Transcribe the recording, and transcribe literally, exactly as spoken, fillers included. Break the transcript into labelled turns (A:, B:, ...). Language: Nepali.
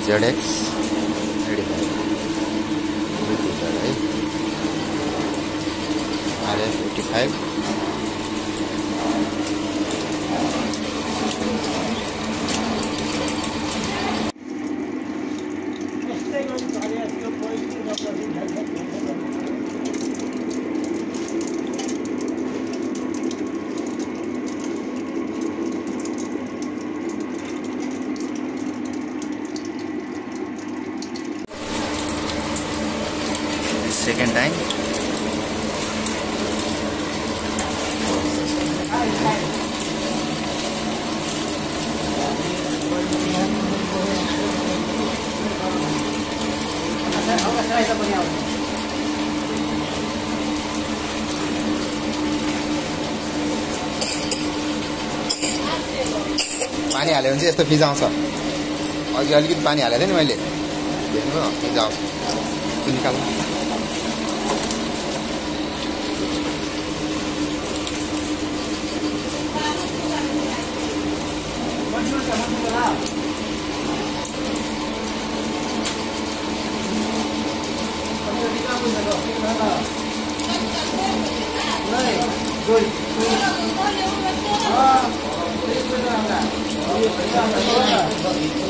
A: Z X eighty-five R F eighty-five second time. पानी हाल्यो भने चाहिँ यस्तो फिजाउँछ अघि अलिकति पानी हालेको थिएँ नि मैले हेर्नु फिजाउँछ निकाल्नु Good.